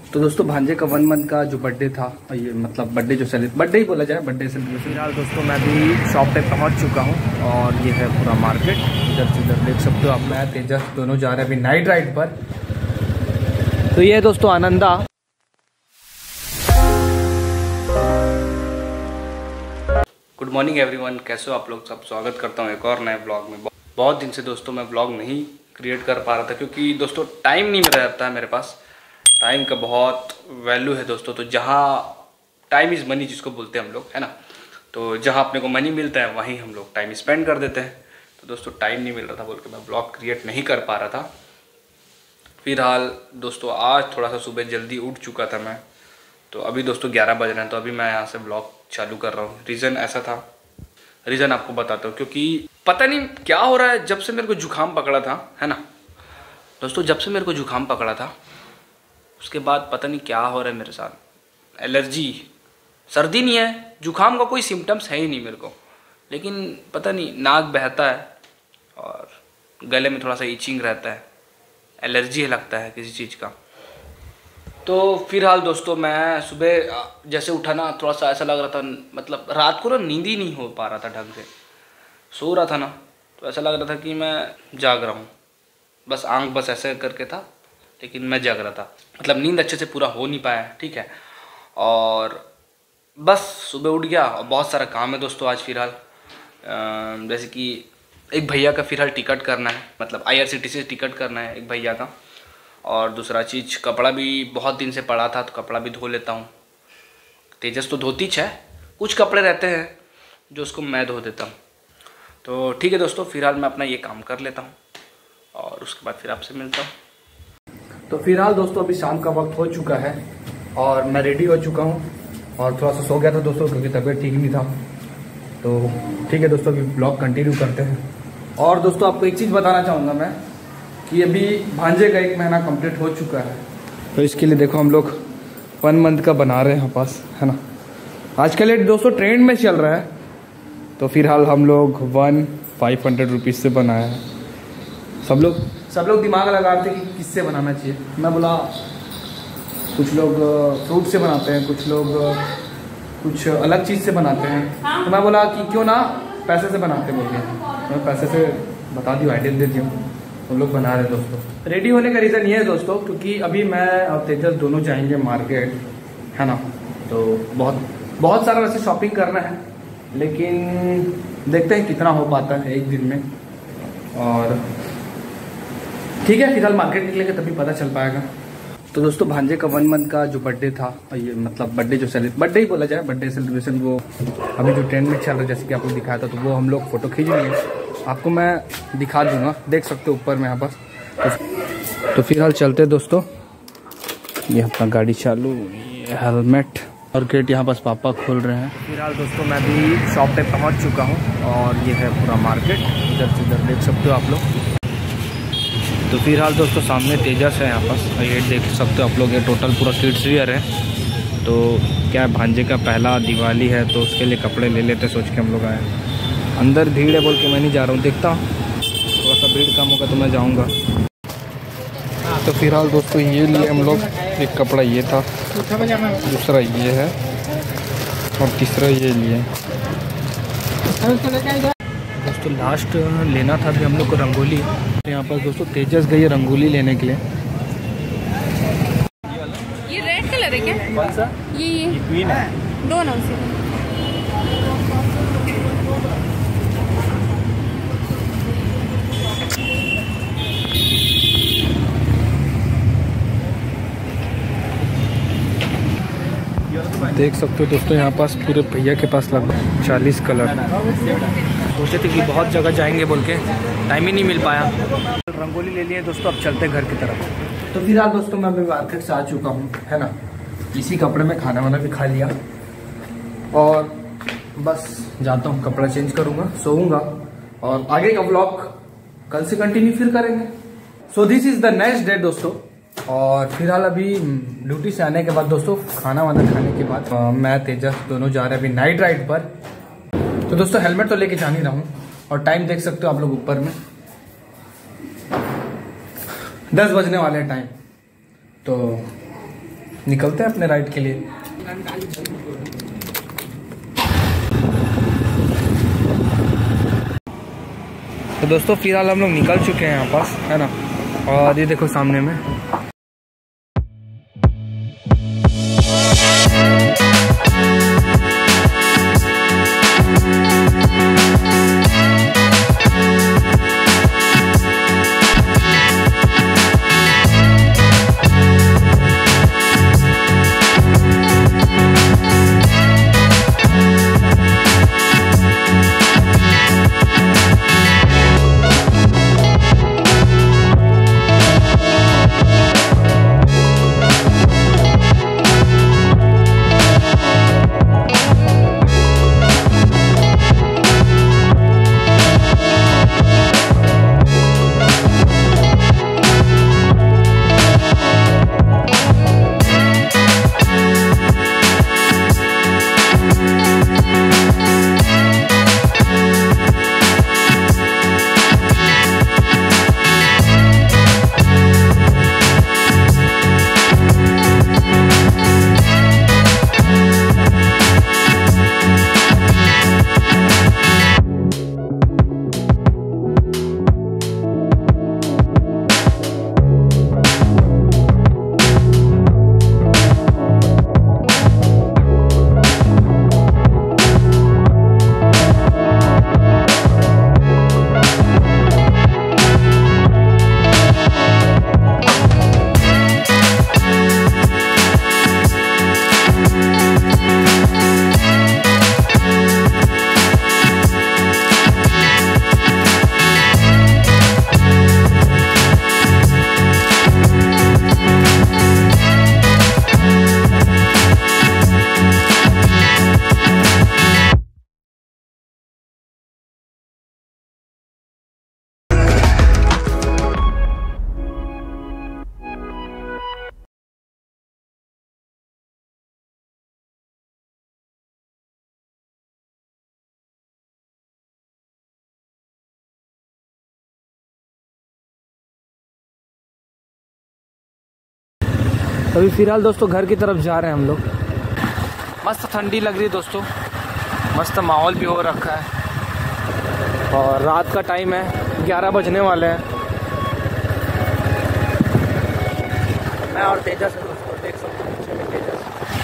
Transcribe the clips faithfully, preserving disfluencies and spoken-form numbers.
तो दोस्तों भांजे का वन मंथ का जो बर्थडे था, ये मतलब बर्थडे जो सेलिब्रेट बर्थडे ही बोला जाए, बर्थडे सेलिब्रेशन। फिलहाल दोस्तों मैं भी शॉप पे पहुंच चुका हूं और ये है पूरा मार्केट। इधर से इधर देख सकते हो आप, मैं तेजस दोनों जा रहे हैं अभी नाइट राइड पर। तो ये है दोस्तों आनंदा। गुड मॉर्निंग एवरीवन, कैसे हो आप लोग सब। स्वागत करता हूँ एक और नए ब्लॉग में। बहुत दिन से दोस्तों मैं ब्लॉग नहीं क्रिएट कर पा रहा था क्योंकि दोस्तों टाइम नहीं मिल रहता है मेरे पास। टाइम का बहुत वैल्यू है दोस्तों। तो जहाँ टाइम इज़ मनी जिसको बोलते हैं हम लोग, है ना, तो जहाँ अपने को मनी मिलता है वहीं हम लोग टाइम स्पेंड कर देते हैं। तो दोस्तों टाइम नहीं मिल रहा था बोल के मैं ब्लॉग क्रिएट नहीं कर पा रहा था। फिलहाल दोस्तों आज थोड़ा सा सुबह जल्दी उठ चुका था मैं, तो अभी दोस्तों ग्यारह बज रहे हैं, तो अभी मैं यहाँ से ब्लॉग चालू कर रहा हूँ। रीज़न ऐसा था, रीज़न आपको बताता हूँ, क्योंकि पता नहीं क्या हो रहा है। जब से मेरे को जुकाम पकड़ा था, है ना दोस्तों, जब से मेरे को जुकाम पकड़ा था उसके बाद पता नहीं क्या हो रहा है मेरे साथ। एलर्जी, सर्दी नहीं है, जुकाम का कोई सिम्टम्स है ही नहीं मेरे को, लेकिन पता नहीं नाक बहता है और गले में थोड़ा सा इचिंग रहता है। एलर्जी है लगता है किसी चीज़ का। तो फिलहाल दोस्तों मैं सुबह जैसे उठा ना, थोड़ा सा ऐसा लग रहा था, मतलब रात को ना नींद ही नहीं हो पा रहा था ढंग से। सो रहा था ना तो ऐसा लग रहा था कि मैं जाग रहा हूँ, बस आंख बस ऐसे करके था, लेकिन मैं जाग रहा था। मतलब नींद अच्छे से पूरा हो नहीं पाया, ठीक है। और बस सुबह उठ गया और बहुत सारा काम है दोस्तों आज। फिलहाल जैसे कि एक भैया का फिलहाल टिकट करना है, मतलब आईआरसीटीसी से टिकट करना है एक भैया का। और दूसरा चीज़, कपड़ा भी बहुत दिन से पड़ा था तो कपड़ा भी धो लेता हूँ। तेजस तो धोतीच है, कुछ कपड़े रहते हैं जो उसको मैं धो देता हूँ। तो ठीक है दोस्तों, फिलहाल मैं अपना ये काम कर लेता हूँ और उसके बाद फिर आपसे मिलता हूँ। तो फिलहाल दोस्तों अभी शाम का वक्त हो चुका है और मैं रेडी हो चुका हूँ और थोड़ा सा सो गया था दोस्तों क्योंकि तबीयत ठीक नहीं था। तो ठीक है दोस्तों, अभी ब्लॉग कंटिन्यू करते हैं। और दोस्तों आपको एक चीज़ बताना चाहूँगा मैं कि अभी भांजे का एक महीना कंप्लीट हो चुका है, तो इसके लिए देखो हम लोग वन मंथ का बना रहे हैं यहाँ पास, है ना। आजकल ये दोस्तों ट्रेंड में चल रहा है, तो फिलहाल हम लोग वन फाइव हंड्रेड रुपीज़ से बनाया है। सब लोग सब लोग दिमाग लगा रहे थे कि किससे बनाना चाहिए। मैं बोला कुछ लोग फ्रूट से बनाते हैं, कुछ लोग कुछ अलग चीज़ से बनाते हैं, तो मैं बोला कि क्यों ना पैसे से बनाते बोल के मैं पैसे से बता दी, आइडिया दे दी हूँ। हम लोग बना रहे दोस्तों। रेडी होने का रीज़न ये है दोस्तों क्योंकि अभी मैं और तेजस दोनों जाएंगे मार्केट, है ना। तो बहुत बहुत सारा वैसे शॉपिंग करना है, लेकिन देखते हैं कितना हो पाता है एक दिन में। और ठीक है, फिलहाल मार्केट निकलेंगे तभी पता चल पाएगा। तो दोस्तों भांजे का वन मंथ का जो बर्थडे था, ये मतलब बर्थडे जो सेलिब्रेट बर्थडे ही बोला जाए, बर्थडे सेलिब्रेशन, वो अभी जो ट्रेंड में चल रहा है जैसे कि आपको दिखाया था, तो वो हम लोग फोटो खींच लिए, आपको मैं दिखा दूंगा, देख सकते हो ऊपर में यहाँ पर। तो, तो फिलहाल चलते दोस्तों, ये अपना गाड़ी चालू, ये हेलमेट और गेट यहाँ पास पापा खोल रहे हैं। फिलहाल दोस्तों मैं भी शॉप पे पहुँच चुका हूँ और ये है पूरा मार्केट। इधर से इधर देख सकते हो आप लोग। तो फिलहाल दोस्तों सामने तेजस है यहाँ पास, ये देख सकते हो आप लोग। ये टोटल पूरा किड्स वियर है। तो क्या है, भांजे का पहला दिवाली है तो उसके लिए कपड़े ले लेते सोच के हम लोग आए। अंदर भीड़ है बोल के मैं नहीं जा रहा हूँ, देखता हूँ थोड़ा सा भीड़ कम होगा तो मैं जाऊँगा। तो फिलहाल दोस्तों ये लिए हम लोग, एक कपड़ा ये था, दूसरा ये है और तीसरा ये लिए। दोस्तों लास्ट लेना था भी हम लोग को रंगोली। यहाँ पर दोस्तों तेजस गई है रंगोली लेने के लिए। ये रेड कलर है क्या? कौन सा? ये ये क्वीन है, दोनों से। देख सकते हो दोस्तों यहाँ पास पूरे भैया के पास लगभग चालीस कलर। सोचे थे कि बहुत जगह जाएंगे बोल के, टाइम ही नहीं मिल पाया। रंगोली ले लिए दोस्तों, अब चलते हैं घर की तरफ। तो फिलहाल दोस्तों मैं अभी मार्केट से आ चुका हूँ, है ना। इसी कपड़े में खाना वाना भी खा लिया और बस जाता हूँ, कपड़ा चेंज करूँगा, सोऊंगा और आगे का ब्लॉग कल से कंटिन्यू फिर करेंगे। So this is the next day दोस्तों। और फिलहाल अभी ड्यूटी से आने के बाद दोस्तों, खाना वाना खाने के बाद मैं तेजस दोनों जा रहे हैं अभी नाइट राइड पर। तो दोस्तों हेलमेट तो लेके जा नहीं रहा हूँ और टाइम देख सकते हो आप लोग ऊपर में, दस बजने वाले टाइम। तो निकलते हैं अपने राइड के लिए। तो दोस्तों फिलहाल हम लोग निकल चुके हैं यहाँ पास, है ना। और ये देखो सामने में अभी फिलहाल दोस्तों घर की तरफ जा रहे हैं हम लोग। मस्त ठंडी लग रही है दोस्तों, मस्त माहौल भी हो रखा है और रात का टाइम है, ग्यारह बजने वाले हैं। मैं और तेजस है दोस्तों, देख सकते हो पीछे में तेजस।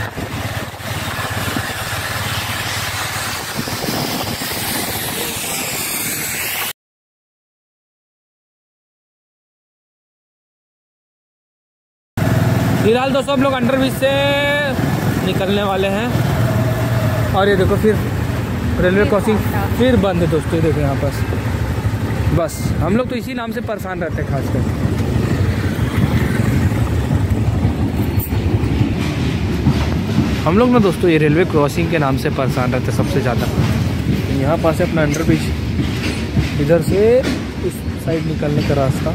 फिलहाल दोस्तों हम लोग अंडर ब्रिज से निकलने वाले हैं और ये देखो फिर रेलवे क्रॉसिंग फिर बंद है दोस्तों। ये देखो यहाँ पास, बस हम लोग तो इसी नाम से परेशान रहते हैं खासकर। हम लोग ना दोस्तों ये रेलवे क्रॉसिंग के नाम से परेशान रहते हैं सबसे ज़्यादा। यहाँ पास है अपना अंडर ब्रिज, इधर से इस साइड निकलने का रास्ता।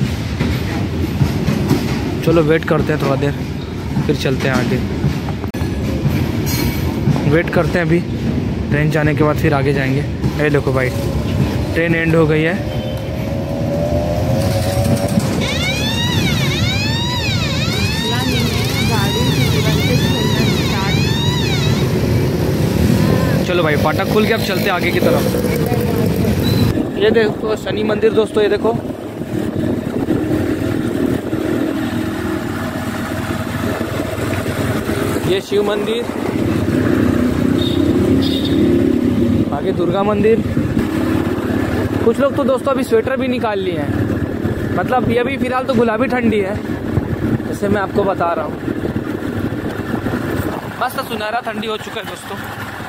चलो वेट करते हैं थोड़ा देर, फिर चलते हैं आगे। वेट करते हैं अभी, ट्रेन जाने के बाद फिर आगे जाएंगे। ये देखो भाई ट्रेन एंड हो गई है। चलो भाई फाटक खुल के अब चलते हैं आगे की तरफ। ये देखो शनि मंदिर दोस्तों, ये देखो ये शिव मंदिर, आगे दुर्गा मंदिर। कुछ लोग तो दोस्तों अभी स्वेटर भी निकाल लिए हैं, मतलब ये भी फिलहाल तो गुलाबी ठंडी है, जैसे मैं आपको बता रहा हूँ। मस्त सुनहरा ठंडी हो चुका है दोस्तों।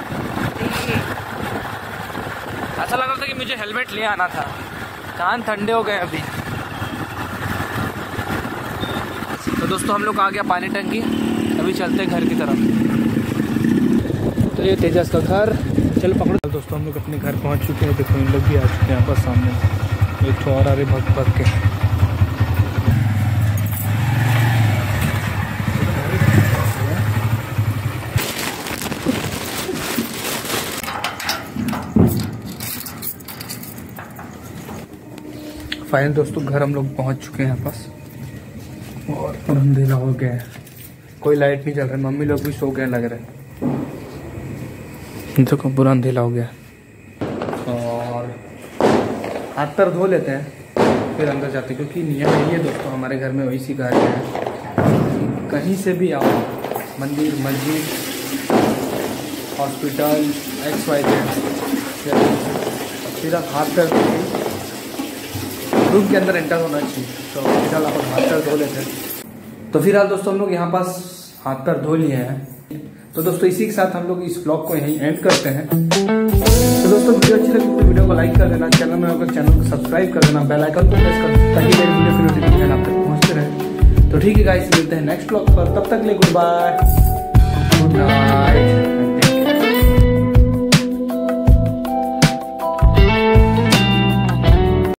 ऐसा लग रहा था कि मुझे हेलमेट ले आना था, कान ठंडे हो गए अभी। तो दोस्तों हम लोग आ गया पानी टंकी, अभी चलते हैं घर की तरफ। तो ये तेजस का घर, चल पकड़ो दोस्तों। हम लोग अपने घर पहुंच चुके हैं, देखो इन लोग भी आ चुके हैं यहाँ पर सामने। एक तो और आ रहे भग भग के। फाइनल दोस्तों घर हम लोग पहुंच चुके हैं यहाँ पास और अंधेरा हो गया है। कोई लाइट नहीं चल रही, मम्मी लोग भी सो गए लग रहे। देखो पूरा अंधेला हो गया। और हाथ पैर धो लेते हैं फिर अंदर जाते, क्योंकि नियम यही है दोस्तों हमारे घर में, वही सिखाते हैं कहीं से भी आओ, मंदिर, मस्जिद, हॉस्पिटल, एक्स वाई जेड, सिर्फ हाथ पैर रूम के अंदर एंटर होना चाहिए। तो फिलहाल आप हाथ पैर धो लेते हैं। तो फिलहाल दोस्तों हम लोग यहाँ पास हाथ पैर धो लिए हैं। तो दोस्तों इसी के साथ हम लोग इस ब्लॉग को यहीं एंड करते हैं। तो दोस्तों वीडियो अच्छी लगी तो वीडियो को लाइक कर देना, चैनल में अगर चैनल को सब्सक्राइब कर देना, बेल आइकन को प्रेस कर देना ताकि मेरी वीडियो की नोटिफिकेशन आप तक पहुँचते रहे। तो ठीक है गाइस, मिलते हैं नेक्स्ट ब्लॉग पर, तब तक के लिए गुड बाय, गुड नाइट।